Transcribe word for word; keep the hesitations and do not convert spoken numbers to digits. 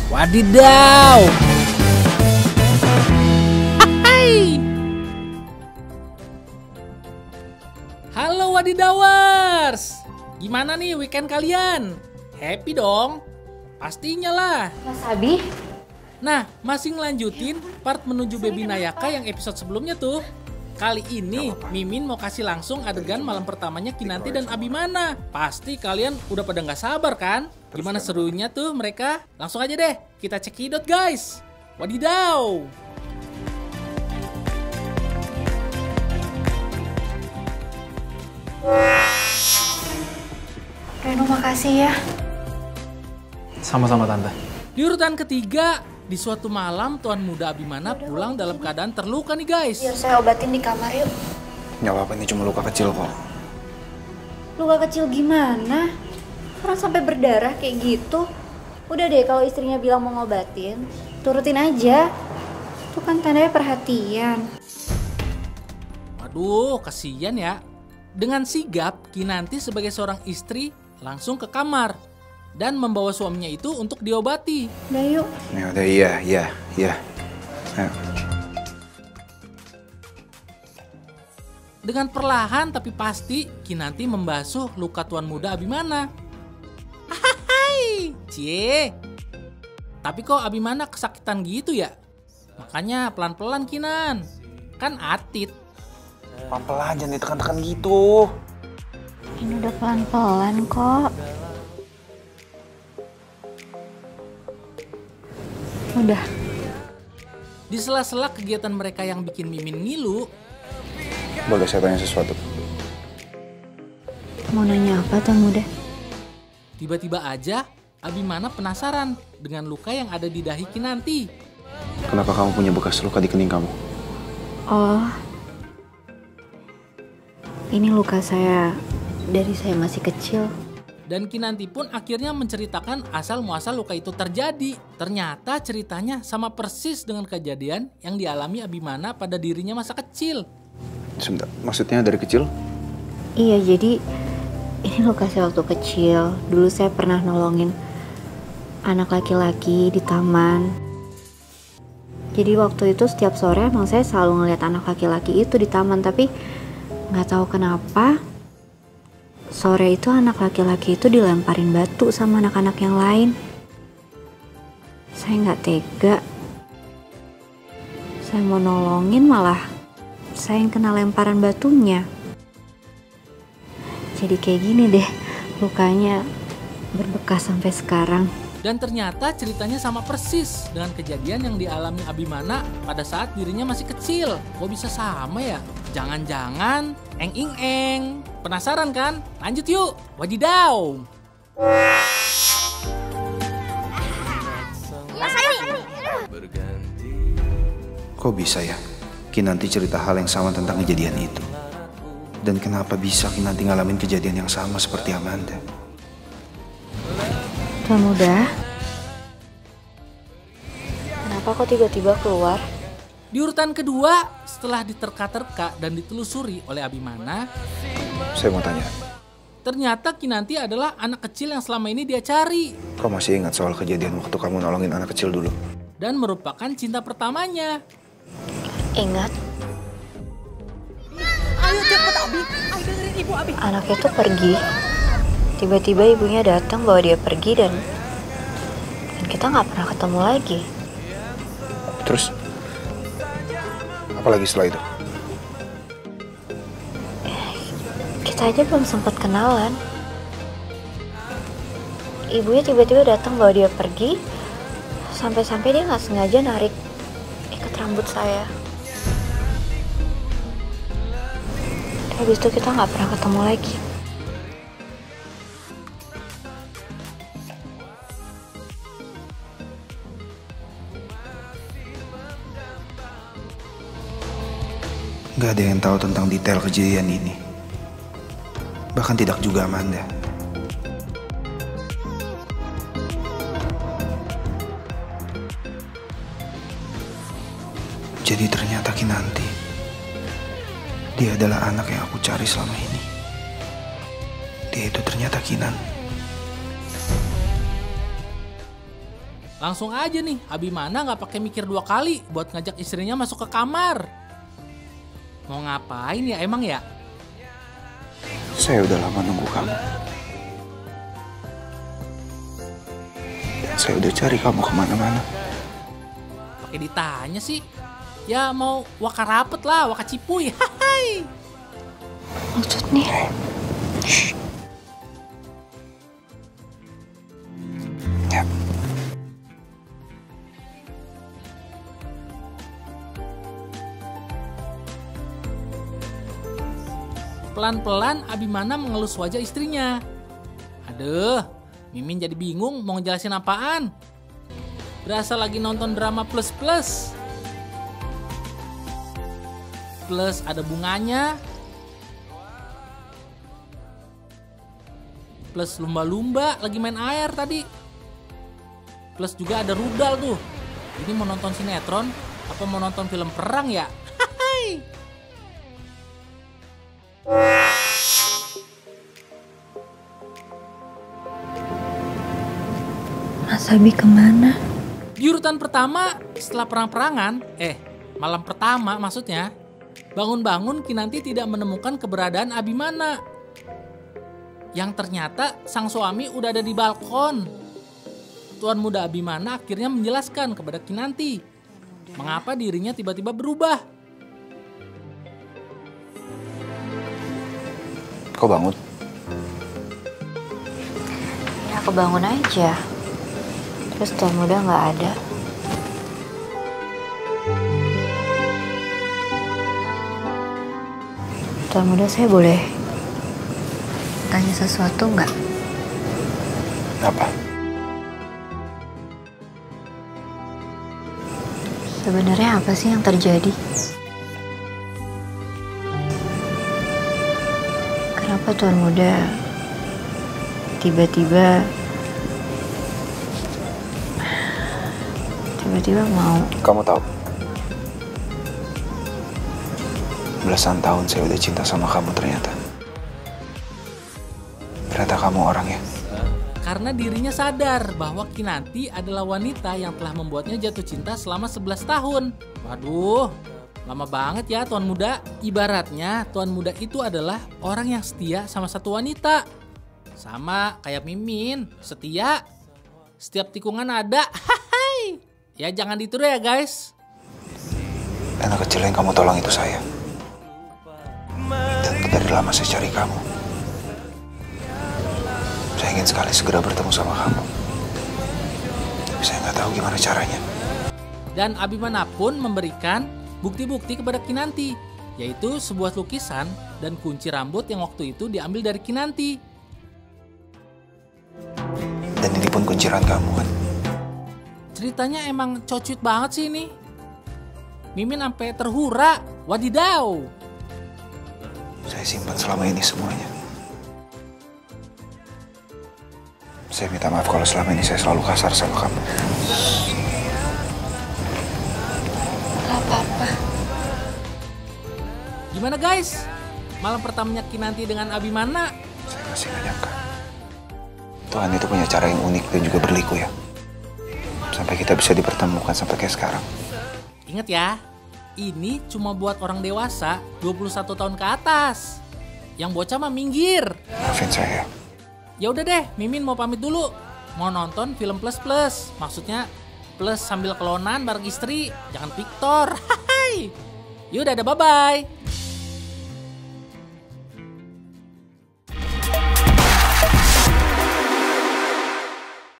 Wadidaw. Hai. Halo Wadidawers. Gimana nih weekend kalian? Happy dong? Pastinya lah. Mas Abi? Nah, masih ngelanjutin part menuju Baby Nayaka yang episode sebelumnya tuh. Kali ini Mimin mau kasih langsung adegan malam pertamanya Kinanti dan Abimana. Pasti kalian udah pada nggak sabar kan? Gimana serunya tuh mereka? Langsung aja deh, kita cekidot guys. Wadidaw! Reno, makasih ya. Sama-sama Tante. Di urutan ketiga, di suatu malam Tuan Muda Abimana pulang dalam keadaan terluka nih guys. Biar saya obatin di kamar yuk. Nggak apa-apa, ini cuma luka kecil kok. Luka kecil gimana? Orang sampai berdarah kayak gitu. Udah deh, kalau istrinya bilang mau ngobatin, turutin aja. Itu kan tandanya perhatian. Waduh, kasihan ya. Dengan sigap, Kinanti sebagai seorang istri langsung ke kamar dan membawa suaminya itu untuk diobati. Udah yuk. Ya udah, iya, iya, iya. Ayo. Dengan perlahan tapi pasti, Kinanti membasuh luka Tuan Muda Abimana. Hai, cie. Tapi kok Abimana kesakitan gitu ya? Makanya pelan-pelan Kinan. Kan atit. Pelan-pelan, jangan ditekan-tekan gitu. Ini udah pelan-pelan kok. Udah. Di sela-sela kegiatan mereka yang bikin Mimin ngilu, Boleh saya tanya sesuatu? Mau nanya apa Tuan Muda? tiba-tiba aja Abimana penasaran dengan luka yang ada di dahi Kinanti. Kenapa kamu punya bekas luka di kening kamu? Oh, ini luka saya dari saya masih kecil. Dan Kinanti pun akhirnya menceritakan asal muasal luka itu terjadi. Ternyata ceritanya sama persis dengan kejadian yang dialami Abimana pada dirinya masa kecil. Sebentar, maksudnya dari kecil? Iya, jadi ini luka saya waktu kecil. Dulu saya pernah nolongin anak laki-laki di taman. Jadi waktu itu setiap sore emang saya selalu ngeliat anak laki-laki itu di taman. Tapi nggak tahu kenapa sore itu anak laki-laki itu dilemparin batu sama anak-anak yang lain. Saya nggak tega. Saya mau nolongin malah saya yang kena lemparan batunya. Jadi kayak gini deh, lukanya berbekas sampai sekarang. Dan ternyata ceritanya sama persis dengan kejadian yang dialami Abimana pada saat dirinya masih kecil. Kok bisa sama ya? Jangan-jangan eng ing eng. Penasaran kan? Lanjut yuk. Wadidaw. Kok bisa ya? Kinanti cerita hal yang sama tentang kejadian itu. Dan kenapa bisa Kinanti ngalamin kejadian yang sama seperti Amanda? Tuan Muda, kenapa kok tiba-tiba keluar? Di urutan kedua, setelah diterka-terka dan ditelusuri oleh Abimana, Saya mau tanya, ternyata Kinanti adalah anak kecil yang selama ini dia cari. kau masih ingat soal kejadian waktu kamu nolongin anak kecil dulu? Dan merupakan cinta pertamanya. Ingat, Ayo cepet Abi, ayo dengerin ibu Abi. anak itu pergi. Tiba-tiba ibunya datang bawa dia pergi dan dan kita nggak pernah ketemu lagi. Terus? Apalagi setelah itu? Kita aja belum sempat kenalan. Ibunya tiba-tiba datang bawa dia pergi. Sampai-sampai dia nggak sengaja narik ikat rambut saya. Habis itu kita nggak pernah ketemu lagi. Gak ada yang tahu tentang detail kejadian ini. Bahkan tidak juga Amanda. Jadi ternyata Kinanti, dia adalah anak yang aku cari selama ini. Dia itu ternyata Kinan. Langsung aja nih, Abimana nggak pakai mikir dua kali buat ngajak istrinya masuk ke kamar. Mau ngapain ya emang ya? Saya udah lama nunggu kamu. Saya udah cari kamu kemana-mana. Pakai ditanya sih. Ya mau waka rapet lah, waka cipuy. Hai. Maksudnya? Shh. Ya. Pelan-pelan Abimana mengelus wajah istrinya. Aduh, Mimin jadi bingung mau ngejelasin apaan. Berasa lagi nonton drama plus-plus. Plus ada bunganya. Plus lumba-lumba lagi main air tadi. Plus juga ada rudal tuh. Ini mau nonton sinetron apa mau nonton film perang ya? Hai. Mas Abi kemana? Di urutan pertama setelah perang-perangan, eh malam pertama maksudnya, bangun-bangun Kinanti tidak menemukan keberadaan Abimana. Yang ternyata sang suami udah ada di balkon. Tuan muda Abimana akhirnya menjelaskan kepada Kinanti mengapa dirinya tiba-tiba berubah. Kau bangun? Ya aku bangun aja. Terus tuan muda nggak ada. Tuan muda, saya boleh tanya sesuatu nggak? Apa? Sebenarnya apa sih yang terjadi? Kenapa tuan muda tiba-tiba tiba-tiba mau? Kamu tahu? Belasan tahun saya udah cinta sama kamu ternyata. Ternyata kamu orangnya. Karena dirinya sadar bahwa Kinanti adalah wanita yang telah membuatnya jatuh cinta selama sebelas tahun. Waduh, lama banget ya tuan muda. Ibaratnya tuan muda itu adalah orang yang setia sama satu wanita. Sama kayak Mimin, setia. Setiap tikungan ada. Hai. Ya jangan ditiru ya guys. Anak kecil yang kamu tolong itu saya. Dan dari lama saya cari kamu. Saya ingin sekali segera bertemu sama kamu. Tapi saya nggak tahu gimana caranya. Dan Abimana pun memberikan bukti-bukti kepada Kinanti, yaitu sebuah lukisan dan kunci rambut yang waktu itu diambil dari Kinanti. Dan ini pun kunciran kamu kan? Ceritanya emang cocut banget sih ini. Mimin sampai terhura, wadidaw. Saya simpan selama ini semuanya. Saya minta maaf kalau selama ini saya selalu kasar sama kamu. Gak apa-apa. Gimana guys? Malam pertamanya Kinanti dengan Abimana? Saya masih gak nyangka. Tuhan itu punya cara yang unik dan juga berliku ya. Sampai kita bisa dipertemukan sampai kayak sekarang. Ingat ya, ini cuma buat orang dewasa dua puluh satu tahun ke atas. Yang bocah mah minggir. Maafin saya. Ya udah deh, Mimin mau pamit dulu. Mau nonton film plus plus. Maksudnya plus sambil kelonan bareng istri. Jangan Victor. Hai. Yaudah, bye bye.